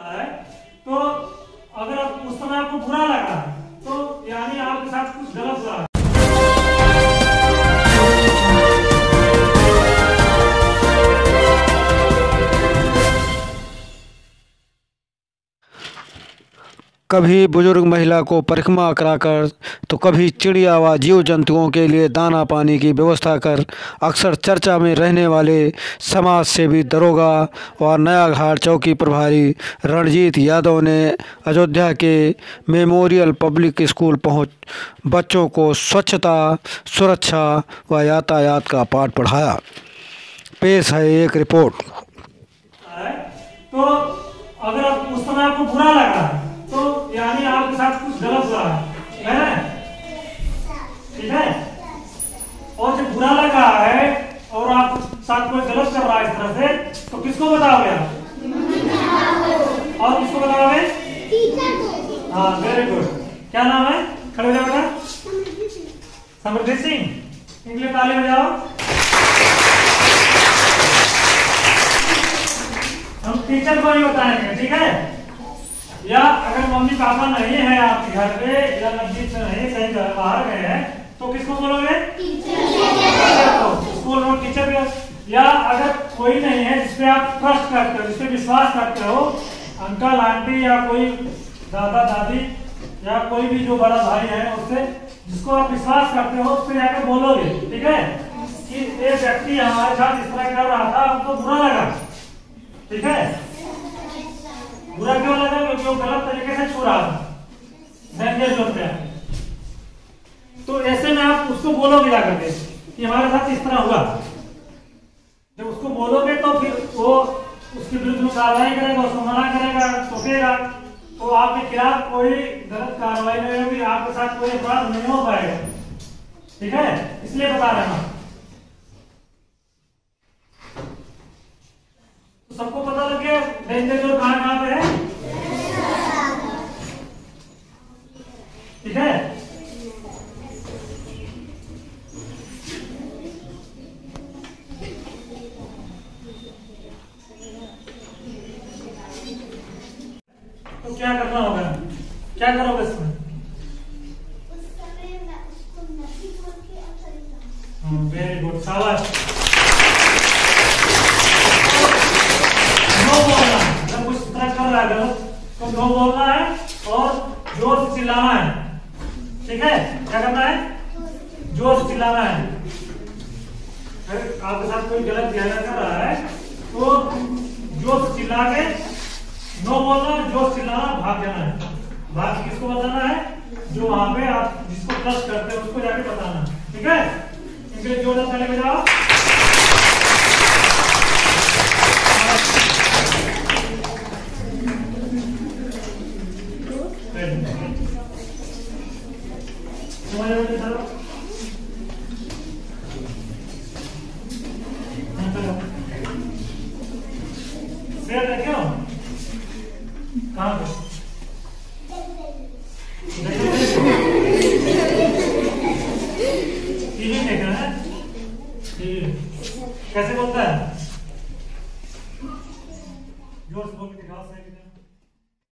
है तो अगर आप उस समय आपको बुरा लगा तो यानी आपके साथ कुछ गलत हुआ है। कभी बुजुर्ग महिला को परिक्रमा कराकर तो कभी चिड़िया व जीव जंतुओं के लिए दाना पानी की व्यवस्था कर अक्सर चर्चा में रहने वाले समाज सेवी दरोगा और नया घाट चौकी प्रभारी रणजीत यादव ने अयोध्या के मेमोरियल पब्लिक स्कूल पहुंच बच्चों को स्वच्छता, सुरक्षा व यातायात का पाठ पढ़ाया। पेश है एक रिपोर्ट। तो अगर आप उस समय आपको बुरा लगा तो यानी आपके साथ कुछ गलत हुआ है, ठीक है। और जब बुरा लगा है और आप साथ कोई गलत कर रहा है इस तरह से तो किसको बताओगे आप? और किसको बताओगे? टीचर को। हाँ, वेरी गुड। क्या नाम है? खड़े हो जाओ बेटा। समृद्धि सिंह। इनके लिए ताली बजाओ। हम टीचर को नहीं बताएंगे, ठीक है। या अगर मम्मी पापा नहीं है आपके घर पे या नजदीक में नहीं, कहीं बाहर गए हैं तो किसको बोलोगे? टीचर को। स्कूल में टीचर भी। या अगर कोई नहीं है जिसपे आप ट्रस्ट करते हो, जिसपे विश्वास करते हो, अंकल आंटी या कोई दादा दादी या कोई भी जो बड़ा भाई है उससे जिसको आप विश्वास करते हो उससे जाकर बोलोगे, ठीक है, कि ये व्यक्ति हमारे साथ इस तरह कर रहा था, हमको बुरा लगा, ठीक है। बुरा क्यों लगा? क्योंकि वो गलत तरीके से छू रहा था। तो ऐसे में आप उसको बोलोगे जाकर के कि हमारे साथ इस तरह हुआ। जब उसको बोलोगे तो फिर वो उसके विरुद्ध में कार्रवाई करेगा, उसको मना करेगा, टोकेगा, तो आपके खिलाफ कोई गलत कार्रवाई नहीं होगी, आपके साथ कोई अपराध नहीं हो पाएगा, ठीक है। इसलिए बता रहे हैं। तो सबको पता लग गया डेंजर कहाँ पे है, ठीक है। तो क्या करना होगा? क्या करोगे इसमें? वेरी गुड, शाबाश। नो बोलना, जब कुछ तरह कर रहा है तो नो बोलना है और जोर से चिल्लाना है, ठीक है। क्या करना है? जोर से चिल्लाना है। आपके साथ कोई गलत व्यवहार कर रहा है तो जोर से चिल्ला के नो बोलना, जोर चिल्लाना, भाग जाना है। भाग किसको बताना है? जो वहां पे आप जिसको ट्रस्ट करते हैं उसको जाके बताना, ठीक है। इनके जोर से ताली बजाओ।